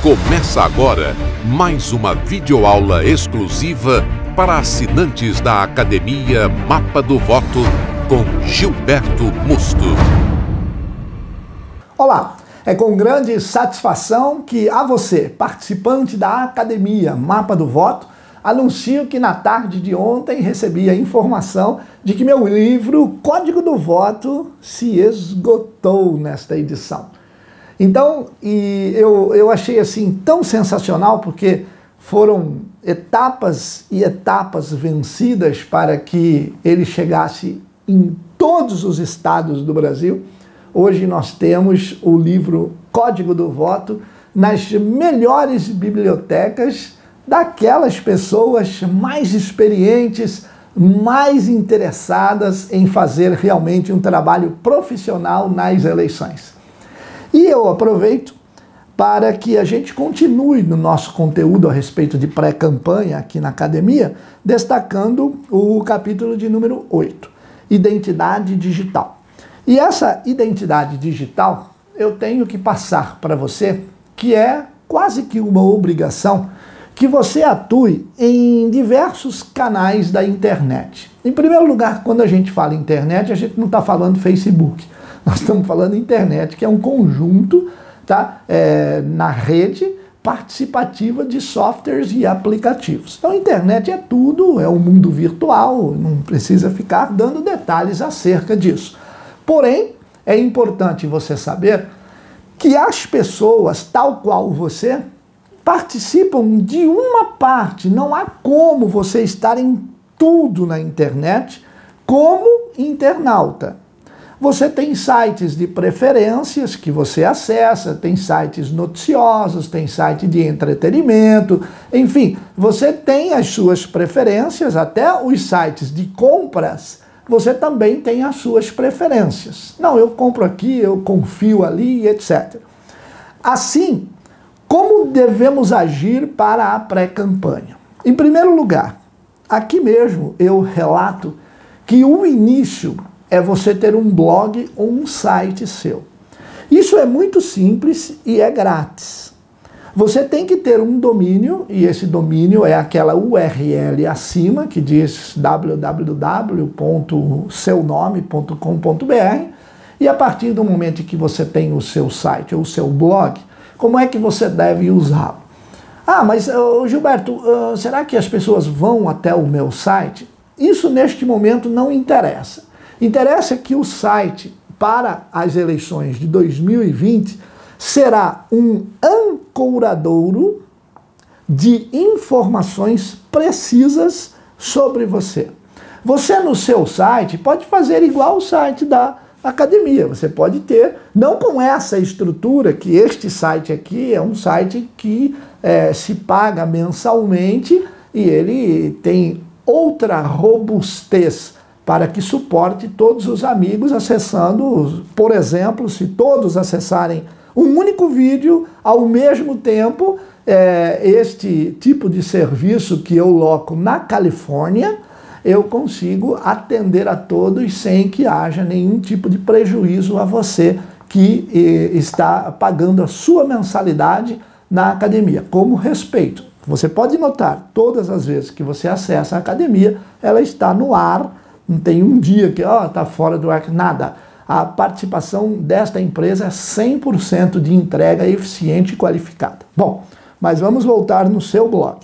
Começa agora mais uma videoaula exclusiva para assinantes da Academia Mapa do Voto com Gilberto Musto. Olá, é com grande satisfação que a você, participante da Academia Mapa do Voto, anuncio que na tarde de ontem recebi a informação de que meu livro Código do Voto se esgotou nesta edição. Então, eu achei assim tão sensacional porque foram etapas e etapas vencidas para que ele chegasse em todos os estados do Brasil. Hoje nós temos o livro Código do Voto nas melhores bibliotecas daquelas pessoas mais experientes, mais interessadas em fazer realmente um trabalho profissional nas eleições. E eu aproveito para que a gente continue no nosso conteúdo a respeito de pré-campanha aqui na academia, destacando o capítulo de número 8, Identidade Digital. E essa identidade digital eu tenho que passar para você, que é quase que uma obrigação, que você atue em diversos canais da internet. Em primeiro lugar, quando a gente fala internet, a gente não está falando Facebook. Nós estamos falando internet, que é um conjunto, tá, na rede participativa de softwares e aplicativos. Então, a internet é tudo, é um mundo virtual, não precisa ficar dando detalhes acerca disso. Porém, é importante você saber que as pessoas, tal qual você, participam de uma parte. Não há como você estar em tudo na internet como internauta. Você tem sites de preferências que você acessa, tem sites noticiosos, tem site de entretenimento, enfim, você tem as suas preferências, até os sites de compras, você também tem as suas preferências. Não, eu compro aqui, eu confio ali, etc. Assim, como devemos agir para a pré-campanha? Em primeiro lugar, aqui mesmo eu relato que o início é você ter um blog ou um site seu. Isso é muito simples e é grátis. Você tem que ter um domínio, e esse domínio é aquela URL acima, que diz www.seunome.com.br, e a partir do momento que você tem o seu site ou o seu blog, como é que você deve usá-lo? Ah, mas Gilberto, será que as pessoas vão até o meu site? Isso neste momento não interessa. Interessa que o site para as eleições de 2020 será um ancoradouro de informações precisas sobre você. Você no seu site pode fazer igual o site da academia. Você pode ter, não com essa estrutura, que este site aqui é um site que se paga mensalmente e ele tem outra robustez para que suporte todos os amigos acessando, por exemplo, se todos acessarem um único vídeo ao mesmo tempo, este tipo de serviço que eu loco na Califórnia, eu consigo atender a todos sem que haja nenhum tipo de prejuízo a você que está pagando a sua mensalidade na academia. Como respeito, você pode notar, todas as vezes que você acessa a academia, ela está no ar, não tem um dia que está fora do ar, nada. A participação desta empresa é 100% de entrega eficiente e qualificada. Bom, mas vamos voltar no seu blog.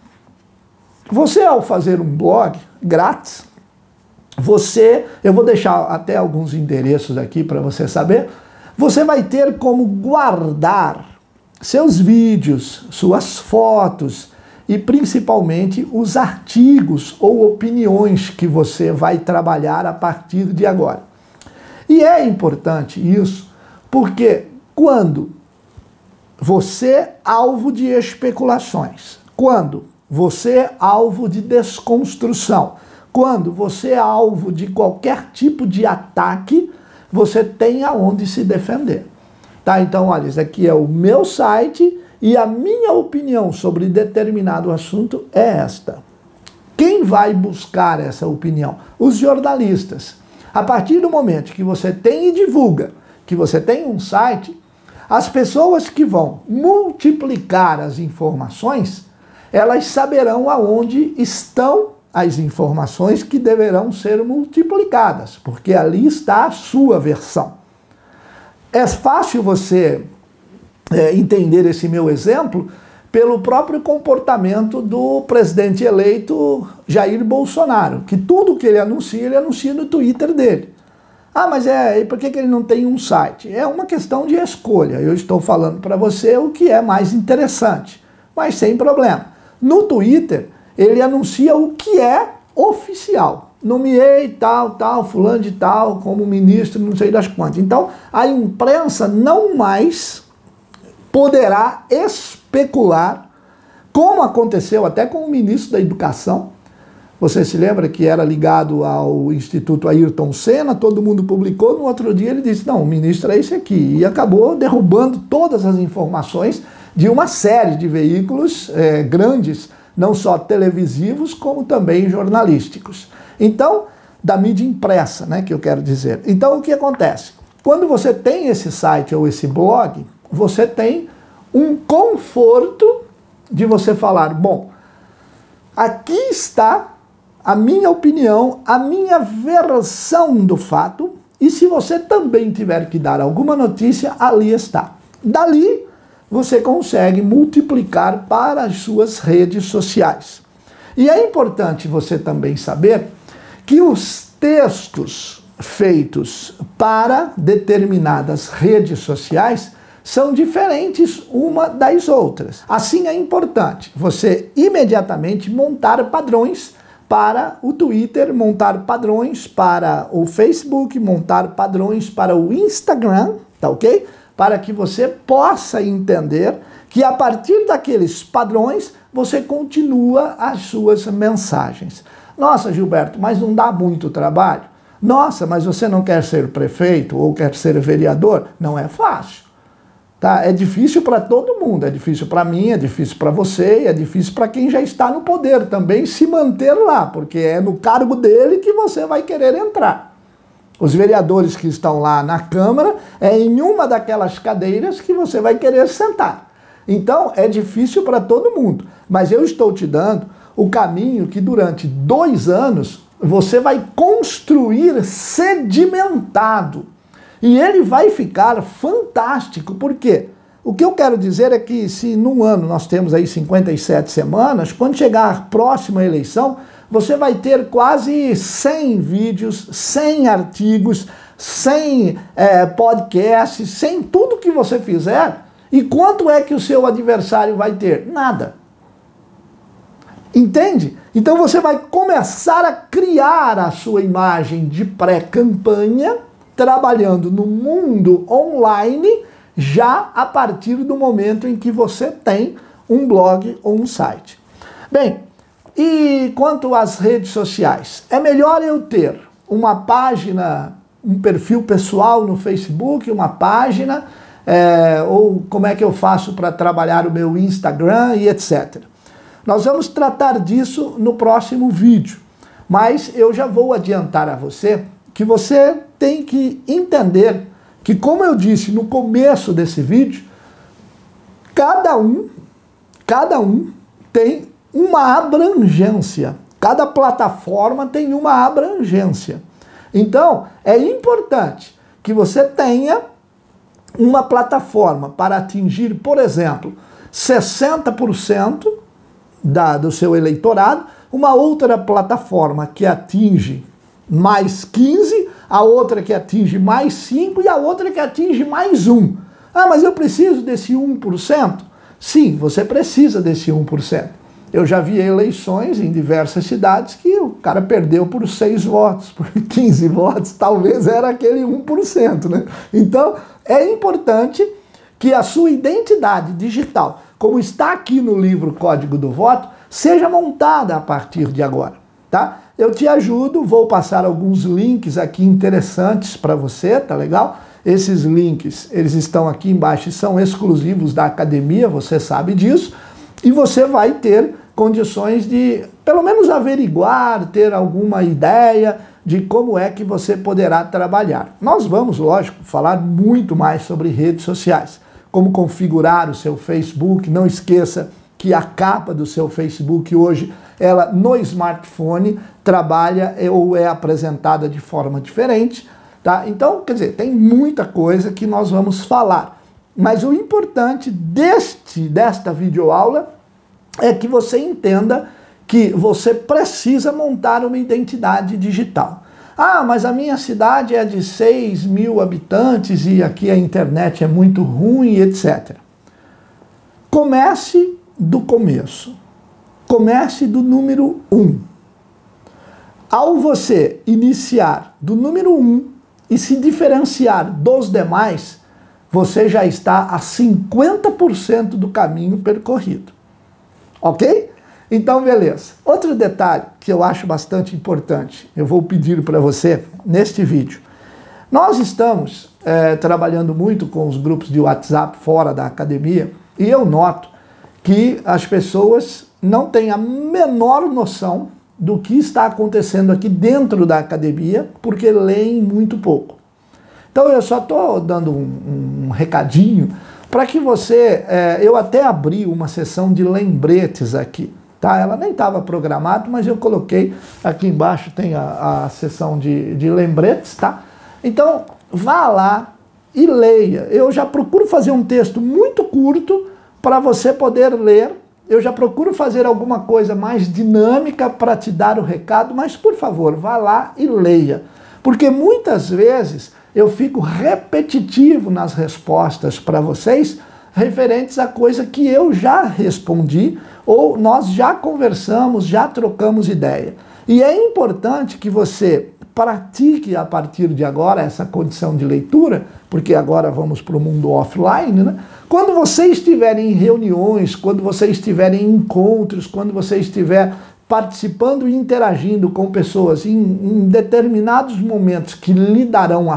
Você, ao fazer um blog grátis, eu vou deixar até alguns endereços aqui para você saber, você vai ter como guardar seus vídeos, suas fotos e principalmente os artigos ou opiniões que você vai trabalhar a partir de agora. E é importante isso porque quando você é alvo de especulações, quando você é alvo de desconstrução, quando você é alvo de qualquer tipo de ataque, você tem aonde se defender. Tá? Então, olha, esse aqui é o meu site e a minha opinião sobre determinado assunto é esta. Quem vai buscar essa opinião? Os jornalistas. A partir do momento que você tem e divulga que você tem um site, As pessoas que vão multiplicar as informações, elas saberão aonde estão as informações que deverão ser multiplicadas, porque ali está a sua versão. É fácil você entender esse meu exemplo pelo próprio comportamento do presidente eleito Jair Bolsonaro, que tudo que ele anuncia no Twitter dele. Ah, mas e por que ele não tem um site? É uma questão de escolha. Eu estou falando para você o que é mais interessante, mas sem problema. No Twitter, ele anuncia o que é oficial. Nomeei tal, fulano de tal, como ministro, não sei das quantas. Então, a imprensa não mais poderá especular, como aconteceu até com o ministro da Educação. Você se lembra que era ligado ao Instituto Ayrton Senna, todo mundo publicou, no outro dia ele disse, não, o ministro é esse aqui, e acabou derrubando todas as informações de uma série de veículos grandes, não só televisivos, como também jornalísticos. Então, da mídia impressa, né, que eu quero dizer. Então, o que acontece? Quando você tem esse site ou esse blog, você tem um conforto de você falar, bom, aqui está a minha opinião, a minha versão do fato, e se você também tiver que dar alguma notícia, ali está. Dali, você consegue multiplicar para as suas redes sociais. E é importante você também saber que os textos feitos para determinadas redes sociais são diferentes uma das outras. Assim é importante você imediatamente montar padrões para o Twitter, montar padrões para o Facebook, montar padrões para o Instagram, tá ok? Para que você possa entender que a partir daqueles padrões você continua as suas mensagens. Nossa, Gilberto, mas não dá muito trabalho? Nossa, mas você não quer ser prefeito ou quer ser vereador? Não é fácil. Tá? É difícil para todo mundo, é difícil para mim, é difícil para você, é difícil para quem já está no poder também se manter lá, porque é no cargo dele que você vai querer entrar. Os vereadores que estão lá na Câmara, é em uma daquelas cadeiras que você vai querer sentar. Então, é difícil para todo mundo, mas eu estou te dando o caminho que durante 2 anos você vai construir sedimentado. E ele vai ficar fantástico, porque o que eu quero dizer é que se num ano nós temos aí 57 semanas, quando chegar a próxima eleição, você vai ter quase 100 vídeos, 100 artigos, 100 podcasts, 100 tudo que você fizer. E quanto é que o seu adversário vai ter? Nada. Entende? Então você vai começar a criar a sua imagem de pré-campanha, trabalhando no mundo online, já a partir do momento em que você tem um blog ou um site. Bem, e quanto às redes sociais? É melhor eu ter uma página, um perfil pessoal no Facebook, uma página, ou como é que eu faço para trabalhar o meu Instagram e etc. Nós vamos tratar disso no próximo vídeo, mas eu já vou adiantar a você que você tem que entender que, como eu disse no começo desse vídeo, cada um tem uma abrangência. Cada plataforma tem uma abrangência. Então, é importante que você tenha uma plataforma para atingir, por exemplo, 60% do seu eleitorado, uma outra plataforma que atinge mais 15%, a outra que atinge mais 5% e a outra que atinge mais 1%. Ah, mas eu preciso desse 1%? Sim, você precisa desse 1%. Eu já vi eleições em diversas cidades que o cara perdeu por 6 votos, por 15 votos, talvez era aquele 1%, né? Então, é importante que a sua identidade digital, como está aqui no livro Código do Voto, seja montada a partir de agora, tá? Eu te ajudo, vou passar alguns links aqui interessantes para você, tá legal? Esses links, eles estão aqui embaixo e são exclusivos da academia, você sabe disso, e você vai ter condições de, pelo menos, averiguar, ter alguma ideia de como é que você poderá trabalhar. Nós vamos, lógico, falar muito mais sobre redes sociais. como configurar o seu Facebook. Não esqueça que a capa do seu Facebook hoje, ela no smartphone trabalha ou é apresentada de forma diferente, tá? Então, quer dizer, tem muita coisa que nós vamos falar. Mas o importante desta videoaula é que você entenda que você precisa montar uma identidade digital. Ah, mas a minha cidade é de 6 mil habitantes e aqui a internet é muito ruim, etc. Comece do começo. Comece do número 1. Ao você iniciar do número 1 e se diferenciar dos demais, você já está a 50% do caminho percorrido. Ok? Então, beleza. Outro detalhe que eu acho bastante importante, eu vou pedir para você neste vídeo. Nós estamos trabalhando muito com os grupos de WhatsApp fora da academia e eu noto que as pessoas não têm a menor noção do que está acontecendo aqui dentro da academia, porque leem muito pouco. Então eu só estou dando um recadinho para que você... eu até abri uma sessão de lembretes aqui, tá? Ela nem estava programada, mas eu coloquei aqui embaixo, tem a sessão de lembretes, tá? Então vá lá e leia. Eu já procuro fazer um texto muito curto para você poder ler. Eu já procuro fazer alguma coisa mais dinâmica para te dar o recado, mas por favor, vá lá e leia. Porque muitas vezes eu fico repetitivo nas respostas para vocês, referentes a coisa que eu já respondi, ou nós já conversamos, já trocamos ideia. E é importante que você pratique a partir de agora essa condição de leitura, porque agora vamos para o mundo offline, né? Quando você estiver em reuniões, quando você estiver em encontros, quando você estiver participando e interagindo com pessoas em determinados momentos que lhe darão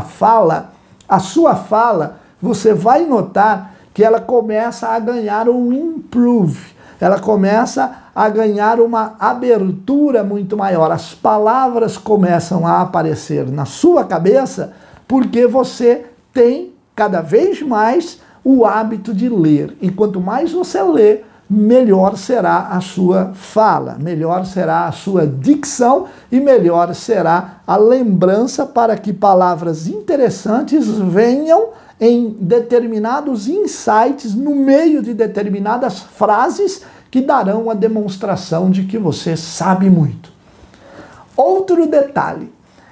a sua fala, você vai notar que ela começa a ganhar um improve, ela começa a ganhar uma abertura muito maior. As palavras começam a aparecer na sua cabeça porque você tem cada vez mais o hábito de ler. E quanto mais você lê, melhor será a sua fala, melhor será a sua dicção e melhor será a lembrança para que palavras interessantes venham em determinados insights, no meio de determinadas frases que darão a demonstração de que você sabe muito. Outro detalhe,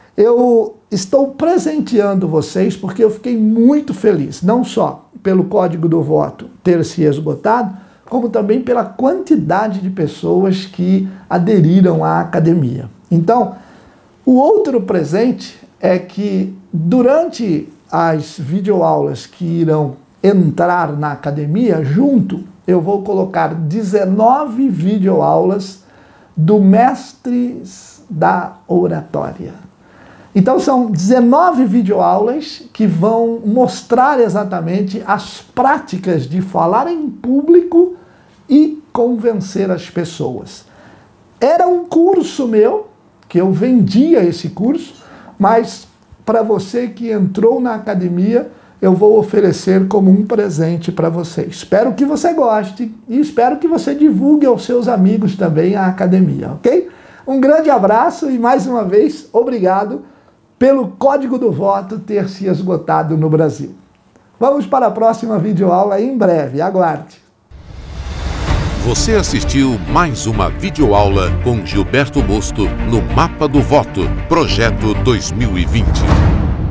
eu estou presenteando vocês porque eu fiquei muito feliz, não só pelo código do voto ter se esgotado, como também pela quantidade de pessoas que aderiram à academia. Então, o outro presente é que durante as videoaulas que irão entrar na academia, junto, eu vou colocar 19 videoaulas do Mestres da Oratória. Então são 19 videoaulas que vão mostrar exatamente as práticas de falar em público e convencer as pessoas. Era um curso meu, que eu vendia esse curso, mas para você que entrou na academia, eu vou oferecer como um presente para você. Espero que você goste e espero que você divulgue aos seus amigos também a academia, ok? Um grande abraço e mais uma vez, obrigado pelo código do voto ter se esgotado no Brasil. Vamos para a próxima videoaula em breve, aguarde. Você assistiu mais uma videoaula com Gilberto Busto no Mapa do Voto, Projeto 2020.